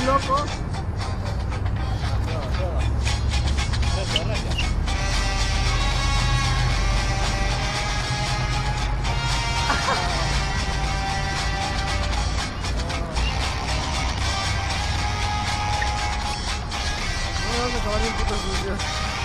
muy loco. Vamos a acabar bien puto sucio.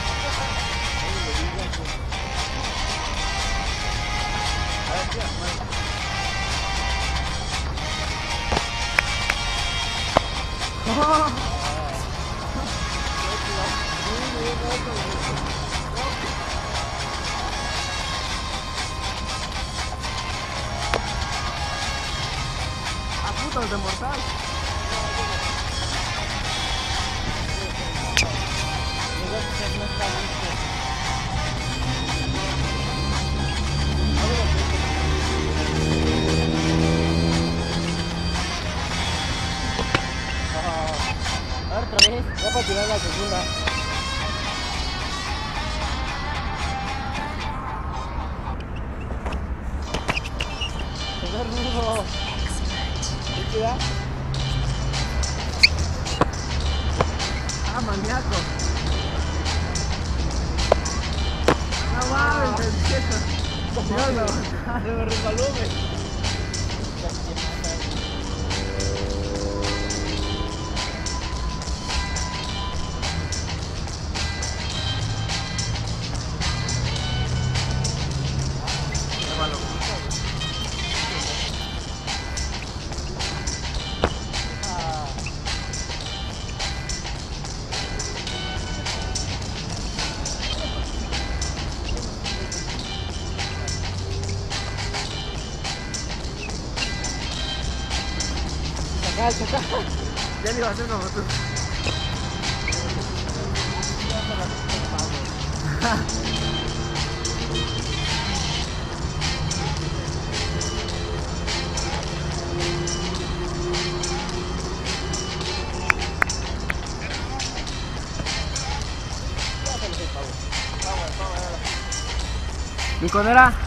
A putos de mortal. Otra vez, ya para tirar la segunda. Rudo. Cuidado. Ah, maníaco. No mames, el quieto. Se me resbaló, güey. Saca. Ya le iba a hacer una foto. ¿Mi conera?